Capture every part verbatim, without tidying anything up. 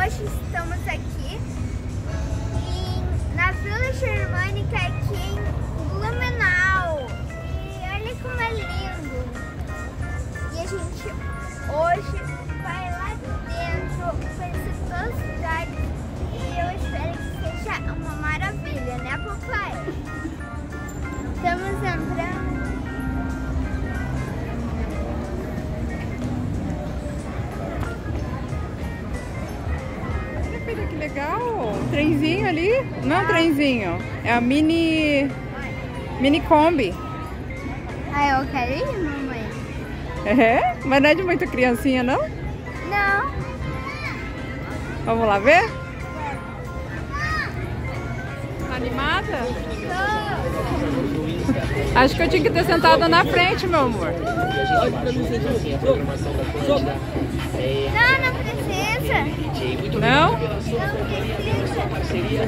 hoje estamos aqui em, na Vila Germânica, aqui em Blumenau. E olha como é lindo. E a gente hoje vai lá dentro conhecer todas as cidades. E eu espero que seja uma maravilha, né, papai? Estamos entrando. Que legal! Um trenzinho ali. Não é um trenzinho, é a mini. Mini Kombi. Ah, eu quero ir, mamãe. É? Mas não é de muita criancinha, não? Não. Vamos lá ver? Tá animada? Tô. Acho que eu tinha que ter sentado na frente, meu amor. Não, não precisa. Não? Não precisa.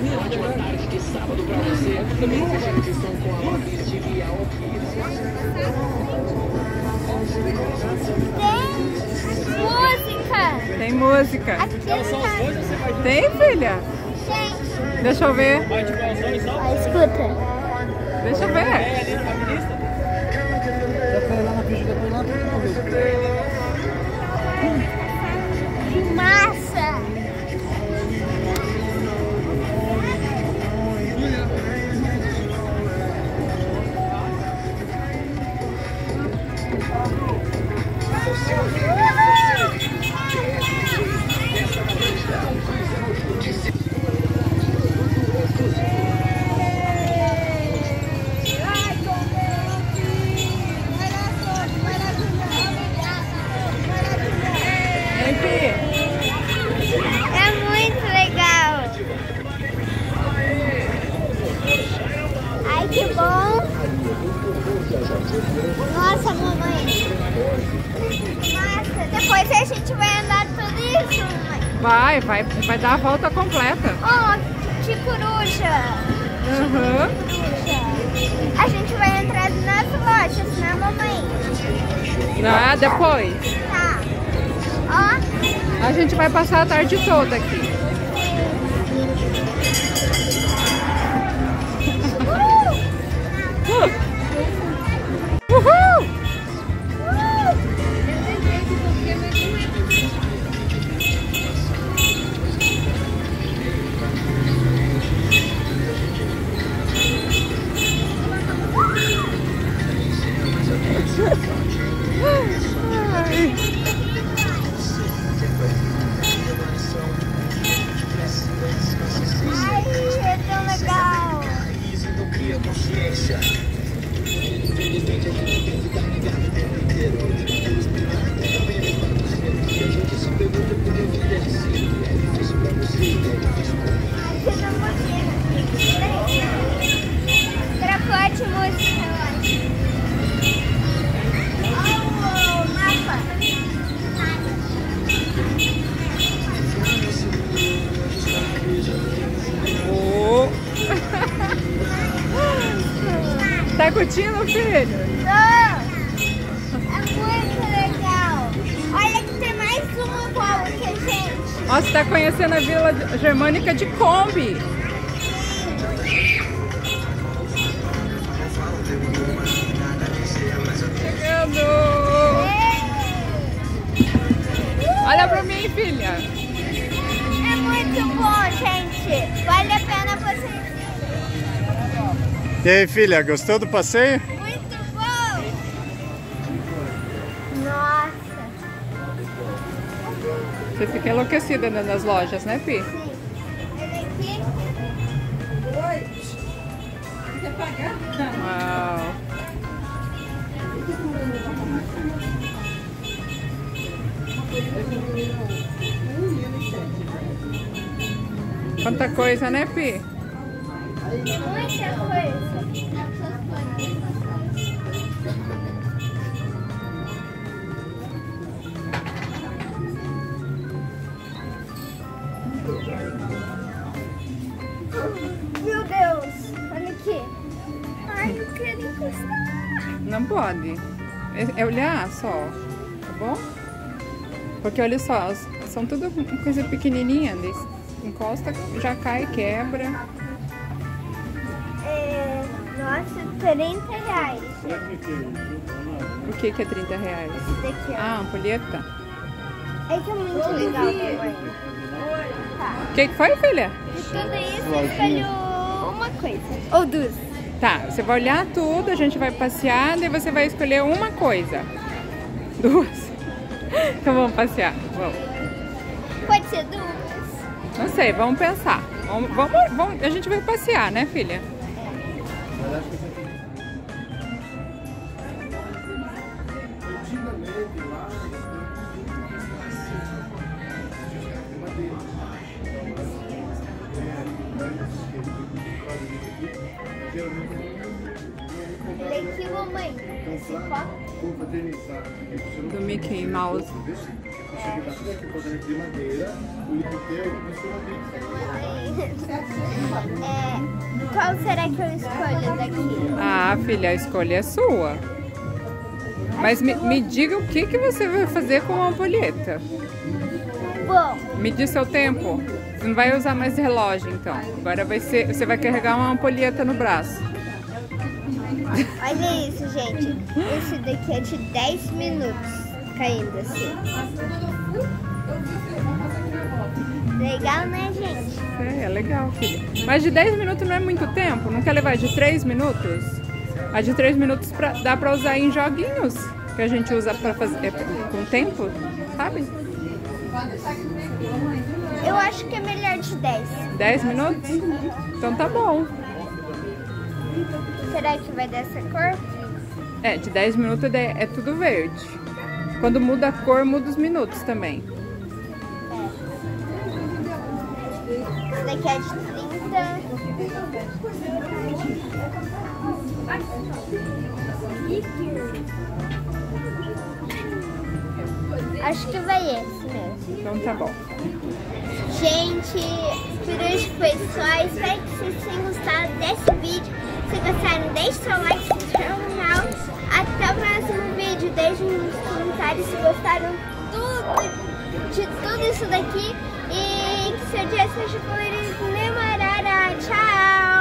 Tem música. Tem música. Aqui tá. Tem, filha? Tem. Deixa eu ver. Ó, escuta. Deixa eu ver. Que massa! É muito legal. Ai, que bom. Nossa, mamãe. Nossa, depois a gente vai andar tudo isso, mamãe. Vai, vai, vai dar a volta completa. Oh, de coruja. Uhum. Coruja. A gente vai entrar nas lojas, né, mamãe? Ah, depois. Tá. Ó. A gente vai passar a tarde toda aqui. Uh! Uhul! Ai, é tão legal. Tracote música, eu acho. Oh, o mapa. Oh. Tá curtindo, filho? Não. É muito legal. Olha que tem mais uma igual que a gente. Ó, você tá conhecendo a Vila Germânica de Kombi. Chegando! Olha pra mim, filha. É muito bom, gente. Vale a pena vocês. E aí, filha, gostou do passeio? Muito bom. Nossa. Você fica enlouquecida dentro das lojas, né, Pi? Sim. Olha aqui. Oi. Quer pagar? Uau. Quanta coisa, né, Pi? Muita coisa. Meu Deus, olha aqui. Ai, eu quero encostar. Não pode. É olhar só, tá bom? Porque olha só, São tudo coisa pequenininha. Encosta, já cai, quebra. É, nossa, trinta reais. O que que é trinta reais? Esse daqui, ó. Ah, ampulheta. É que é muito legal também. Tá. O que que foi, filha? De tudo isso, eu escolho uma coisa. Ou duas. Tá, você vai olhar tudo, a gente vai passear, daí você vai escolher uma coisa. Duas. Então vamos passear. Vamos. Pode ser duas. Não sei, vamos pensar. Vamos, vamos, vamos, a gente vai passear, né, filha? Olha aqui, mamãe. Esse copo. Do Mickey Mouse. É, qual será que eu escolho daqui? Ah, filha, a escolha é sua. Mas me, me diga o que, que você vai fazer com a ampulheta. Bom, Me diz seu tempo. Você não vai usar mais relógio, então. Agora vai ser, você vai carregar uma ampulheta no braço. olha isso, gente. Esse daqui é de dez minutos caindo assim. Legal, né, gente? É, é legal, filha. Mas de dez minutos não é muito tempo? Não quer levar de três minutos? A de três minutos pra, dá pra usar em joguinhos, que a gente usa pra fazer é, com tempo, sabe? Eu acho que é melhor de dez. dez minutos? Então tá bom. Será que vai dessa cor? É, de dez minutos é, é tudo verde. Quando muda a cor, muda os minutos também. Esse daqui é de trinta. Acho que vai esse mesmo. Então tá bom. Gente, por hoje foi só. Espero que vocês tenham gostado desse vídeo. Se gostaram, deixe seu like, se inscreva no canal. Até o próximo vídeo. Deixem nos comentários se gostaram tudo, de tudo isso daqui. E que seu dia seja feliz. Tchau!